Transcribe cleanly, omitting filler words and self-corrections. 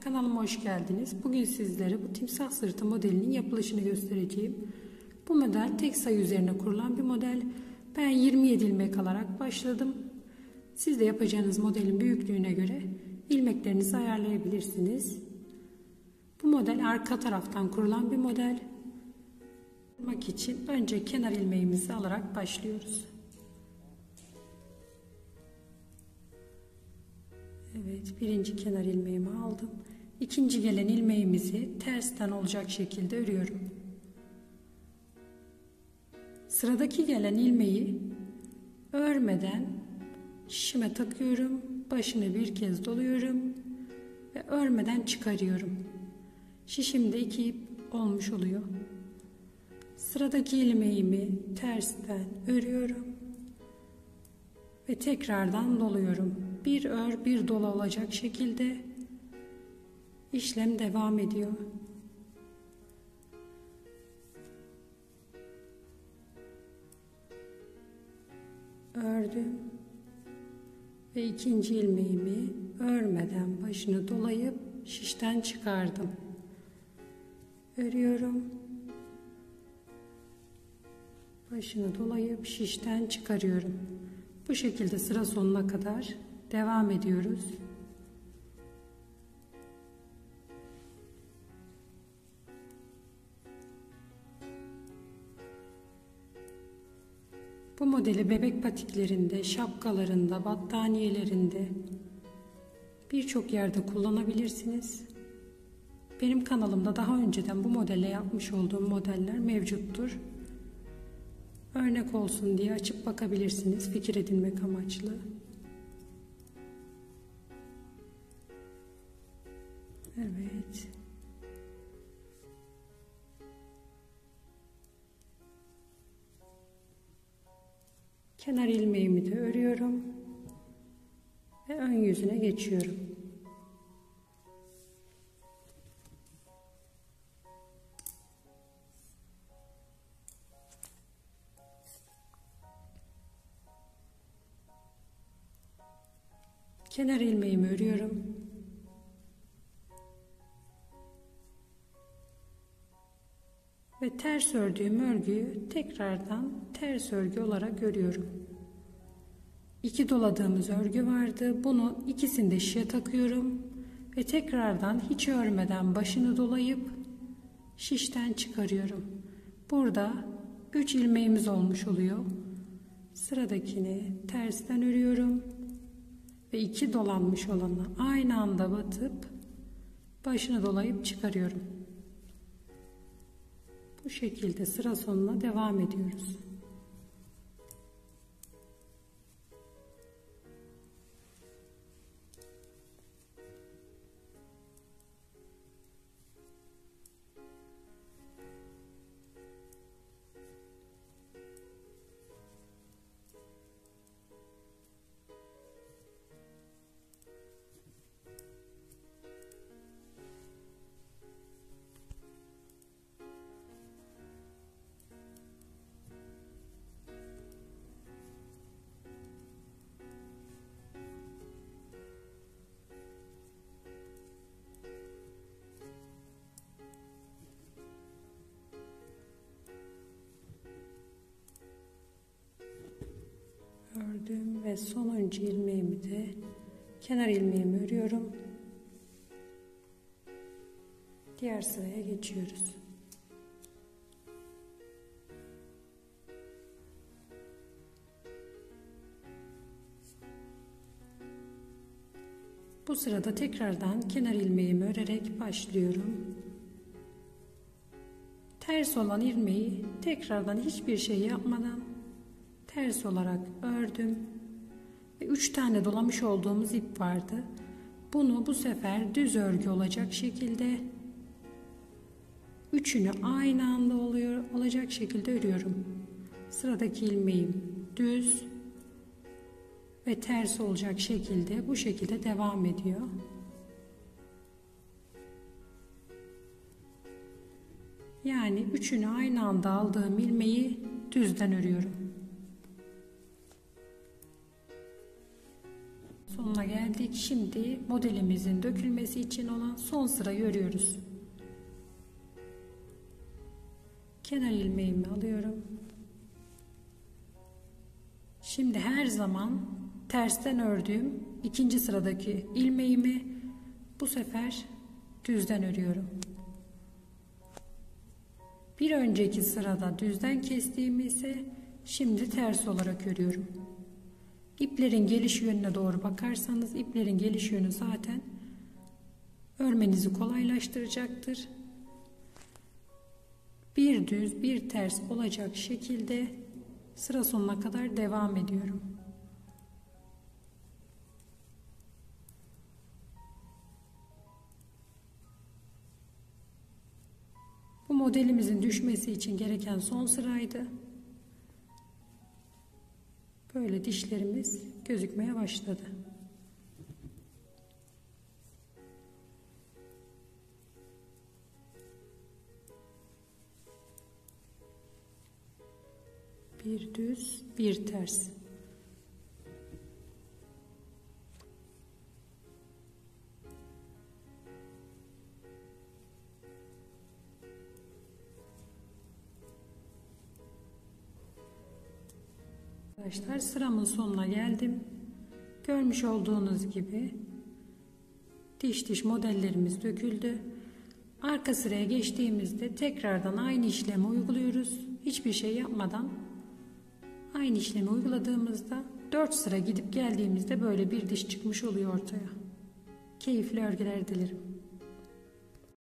Kanalıma hoş geldiniz. Bugün sizlere bu timsah sırtı modelinin yapılışını göstereceğim. Bu model tek sayı üzerine kurulan bir model. Ben 27 ilmek alarak başladım. Siz de yapacağınız modelin büyüklüğüne göre ilmeklerinizi ayarlayabilirsiniz. Bu model arka taraftan kurulan bir model. Kurmak için önce kenar ilmeğimizi alarak başlıyoruz. Evet, birinci kenar ilmeğimi aldım. İkinci gelen ilmeğimizi tersten olacak şekilde örüyorum. Sıradaki gelen ilmeği örmeden şişime takıyorum. Başını bir kez doluyorum ve örmeden çıkarıyorum. Şişimde 2 ip olmuş oluyor. Sıradaki ilmeğimi tersten örüyorum ve tekrardan doluyorum. Bir ör bir dolu olacak şekilde işlem devam ediyor. Ördüm ve ikinci ilmeğimi örmeden başını dolayıp şişten çıkardım. Örüyorum. Başını dolayıp şişten çıkarıyorum. Bu şekilde sıra sonuna kadar devam ediyoruz. Bu modeli bebek patiklerinde, şapkalarında, battaniyelerinde birçok yerde kullanabilirsiniz. Benim kanalımda daha önceden bu modelle yapmış olduğum modeller mevcuttur. Örnek olsun diye açıp bakabilirsiniz, fikir edinmek amaçlı. Evet. Kenar ilmeğimi de örüyorum ve ön yüzüne geçiyorum. Kenar ilmeğimi örüyorum. Ve ters ördüğüm örgüyü tekrardan ters örgü olarak örüyorum. 2 doladığımız örgü vardı. Bunu ikisini de şişe takıyorum. Ve tekrardan hiç örmeden başını dolayıp şişten çıkarıyorum. Burada 3 ilmeğimiz olmuş oluyor. Sıradakini tersten örüyorum. Ve 2 dolanmış olanı aynı anda batıp başını dolayıp çıkarıyorum. Bu şekilde sıra sonuna devam ediyoruz. Ördüm ve sonuncu ilmeğimi de kenar ilmeğimi örüyorum. Diğer sıraya geçiyoruz. Bu sırada tekrardan kenar ilmeğimi örerek başlıyorum. Ters olan ilmeği tekrardan hiçbir şey yapmadan ters olarak ördüm ve 3 tane dolamış olduğumuz ip vardı. Bunu bu sefer düz örgü olacak şekilde üçünü aynı anda olacak şekilde örüyorum. Sıradaki ilmeğim düz ve ters olacak şekilde bu şekilde devam ediyor. Yani üçünü aynı anda aldığım ilmeği düzden örüyorum. Sonuna geldiğim geldik. Şimdi modelimizin dökülmesi için olan son sırayı örüyoruz. Kenar ilmeğimi alıyorum. Şimdi her zaman tersten ördüğüm ikinci sıradaki ilmeğimi bu sefer düzden örüyorum. Bir önceki sırada düzden kestiğimi ise şimdi ters olarak örüyorum. İplerin geliş yönüne doğru bakarsanız iplerin geliş yönü zaten örmenizi kolaylaştıracaktır. Bir düz bir ters olacak şekilde sıra sonuna kadar devam ediyorum. Bu modelimizin düşmesi için gereken son sıraydı. Böyle dişlerimiz gözükmeye başladı. Bir düz, bir ters. Arkadaşlar sıramın sonuna geldim. Görmüş olduğunuz gibi diş modellerimiz döküldü. Arka sıraya geçtiğimizde tekrardan aynı işlemi uyguluyoruz. Hiçbir şey yapmadan aynı işlemi uyguladığımızda 4 sıra gidip geldiğimizde böyle bir diş çıkmış oluyor ortaya. Keyifli örgüler dilerim.